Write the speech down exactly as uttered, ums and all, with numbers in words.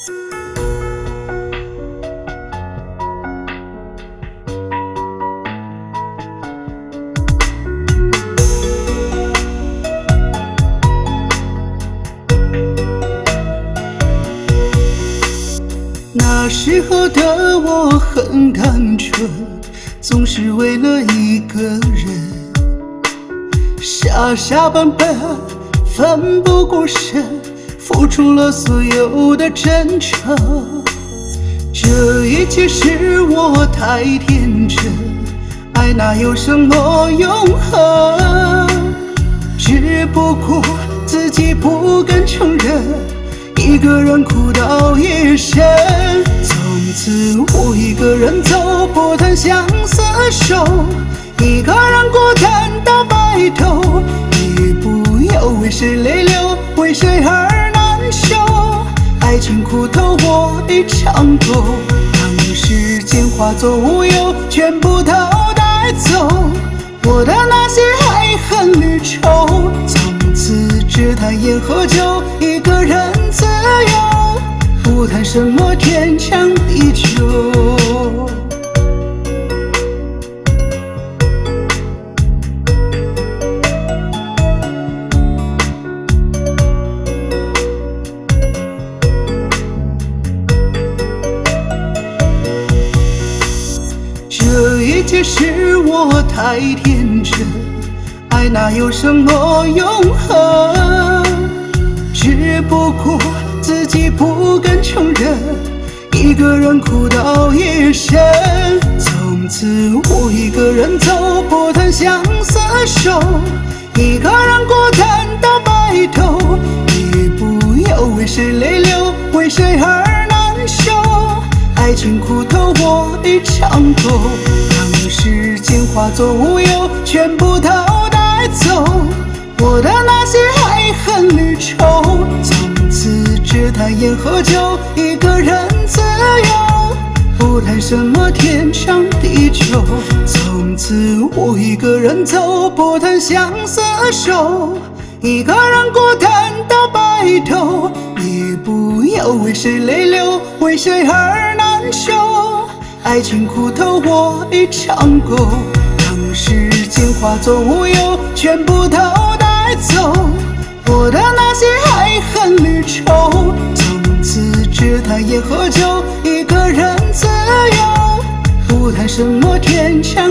那时候的我很单纯，总是为了一个人，傻傻笨笨，奋不顾身，付出了所有的真诚。这一切是我太天真，爱哪有什么永恒？只不过自己不敢承认，一个人哭到夜深。从此我一个人走，不谈相思愁，一个人孤单到白头，也不要为谁泪流，为谁而难休。爱情苦头我已尝够，当时间化作乌有，全部都带走我的那些爱恨离愁。从此只谈烟和酒，一个人自由，不谈什么天长地久。这一切是我太天真，爱哪有什么永恒？只不过自己不敢承认，一个人哭到夜深。从此我一个人走，不谈相思愁，一个人孤单到白头，也不要为谁泪流，为谁而难休。爱情苦头我已尝够，当时间化作乌有，全部都带走我的那些爱恨离愁。从此只谈烟和酒，一个人自由，不谈什么天长地久。从此我一个人走，不谈相思愁，一个人孤单到白头，也不要为谁泪流，为谁而难休。爱情苦头我已尝够，当时间化作乌有，全部都带走我的那些爱恨离愁。从此只谈烟和酒，一个人自由，不谈什么天长